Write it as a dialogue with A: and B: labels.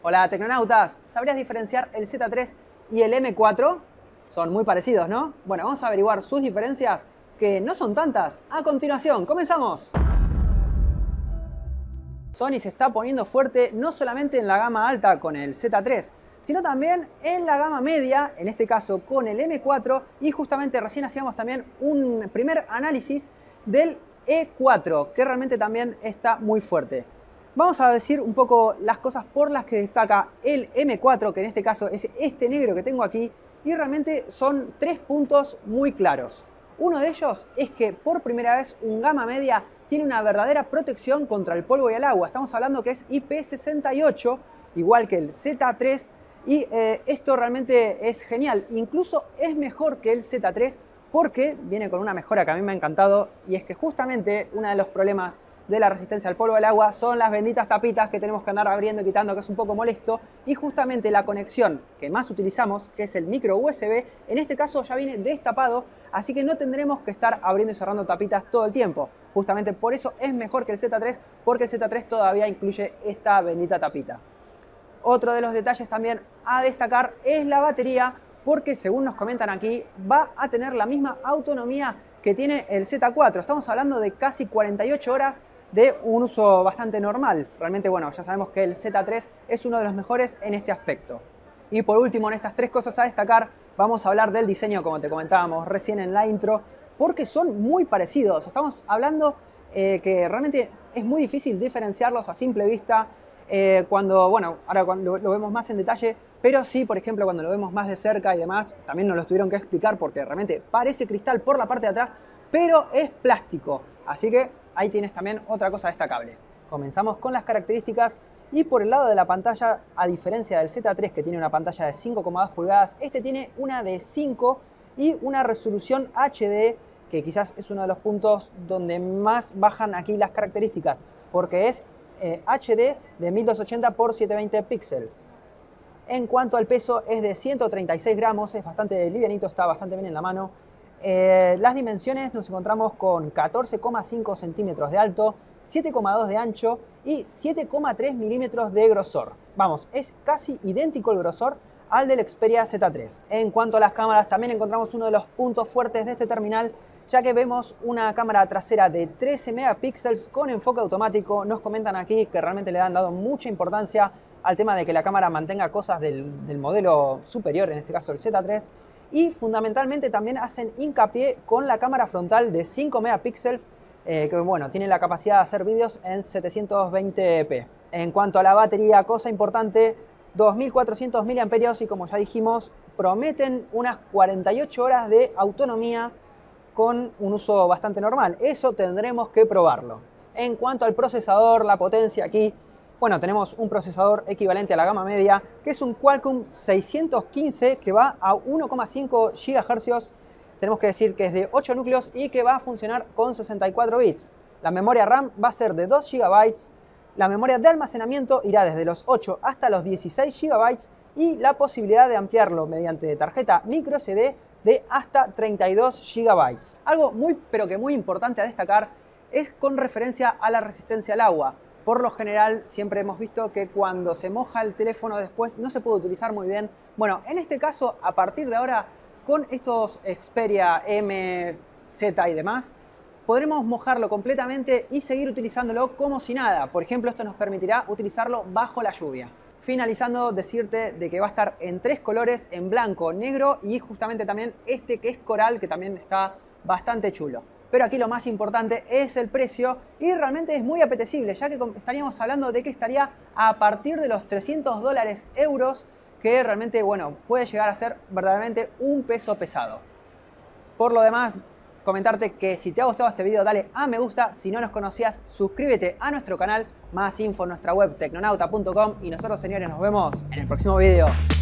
A: Hola tecnonautas, ¿sabrías diferenciar el Z3 y el M4? Son muy parecidos, ¿no? Bueno, vamos a averiguar sus diferencias, que no son tantas. A continuación, ¡comenzamos! Sony se está poniendo fuerte no solamente en la gama alta con el Z3, sino también en la gama media, en este caso con el M4, y justamente recién hacíamos también un primer análisis del E4, que realmente también está muy fuerte. Vamos a decir un poco las cosas por las que destaca el M4, que en este caso es este negro que tengo aquí, y realmente son 3 puntos muy claros. Uno de ellos es que por primera vez un gama media tiene una verdadera protección contra el polvo y el agua. Estamos hablando que es IP68, igual que el Z3, y esto realmente es genial. Incluso es mejor que el Z3 porque viene con una mejora que a mí me ha encantado, y es que justamente uno de los problemas de la resistencia al polvo del agua son las benditas tapitas que tenemos que andar abriendo y quitando, que es un poco molesto, y justamente la conexión que más utilizamos, que es el micro USB, en este caso ya viene destapado, así que no tendremos que estar abriendo y cerrando tapitas todo el tiempo. Justamente por eso es mejor que el Z3, porque el Z3 todavía incluye esta bendita tapita. Otro de los detalles también a destacar es la batería, porque según nos comentan aquí, va a tener la misma autonomía que tiene el Z4. Estamos hablando de casi 48 horas de un uso bastante normal. Realmente, bueno, ya sabemos que el Z3 es uno de los mejores en este aspecto. Y por último, en estas 3 cosas a destacar, vamos a hablar del diseño, como te comentábamos recién en la intro, porque son muy parecidos. Estamos hablando que realmente es muy difícil diferenciarlos a simple vista, ahora cuando lo vemos más en detalle, pero sí, por ejemplo, cuando lo vemos más de cerca y demás, también nos lo tuvieron que explicar porque realmente parece cristal por la parte de atrás, pero es plástico. Así que ahí tienes también otra cosa destacable. Comenzamos con las características y por el lado de la pantalla, a diferencia del Z3 que tiene una pantalla de 5,2 pulgadas, este tiene una de 5 y una resolución HD, que quizás es uno de los puntos donde más bajan aquí las características, porque es HD de 1280 x 720 píxeles. En cuanto al peso, es de 136 gramos, es bastante livianito, está bastante bien en la mano. Las dimensiones nos encontramos con 14,5 centímetros de alto, 7,2 de ancho y 7,3 milímetros de grosor. Vamos, es casi idéntico el grosor al del Xperia Z3. En cuanto a las cámaras, también encontramos uno de los puntos fuertes de este terminal, ya que vemos una cámara trasera de 13 megapíxeles con enfoque automático. Nos comentan aquí que realmente le han dado mucha importancia al tema de que la cámara mantenga cosas del modelo superior, en este caso el Z3, y fundamentalmente también hacen hincapié con la cámara frontal de 5 megapíxeles, que bueno, tiene la capacidad de hacer vídeos en 720p. En cuanto a la batería, cosa importante, 2400 mAh y como ya dijimos, prometen unas 48 horas de autonomía con un uso bastante normal. Eso tendremos que probarlo. En cuanto al procesador, la potencia aquí, bueno, tenemos un procesador equivalente a la gama media, que es un Qualcomm 615 que va a 1,5 GHz. Tenemos que decir que es de 8 núcleos y que va a funcionar con 64 bits. La memoria RAM va a ser de 2 GB. La memoria de almacenamiento irá desde los 8 hasta los 16 GB y la posibilidad de ampliarlo mediante tarjeta microSD de hasta 32 GB. Algo muy, pero que muy importante a destacar es con referencia a la resistencia al agua. Por lo general, siempre hemos visto que cuando se moja el teléfono después no se puede utilizar muy bien. Bueno, en este caso, a partir de ahora, con estos Xperia M, Z y demás, podremos mojarlo completamente y seguir utilizándolo como si nada. Por ejemplo, esto nos permitirá utilizarlo bajo la lluvia. Finalizando, decirte de que va a estar en 3 colores, en blanco, negro y justamente también este que es coral, que también está bastante chulo. Pero aquí lo más importante es el precio y realmente es muy apetecible, ya que estaríamos hablando de que estaría a partir de los $300 euros, que realmente, bueno, puede llegar a ser verdaderamente un peso pesado. Por lo demás, comentarte que si te ha gustado este video, dale a me gusta. Si no nos conocías, suscríbete a nuestro canal. Más info en nuestra web tecnonauta.com y nosotros, señores, nos vemos en el próximo video.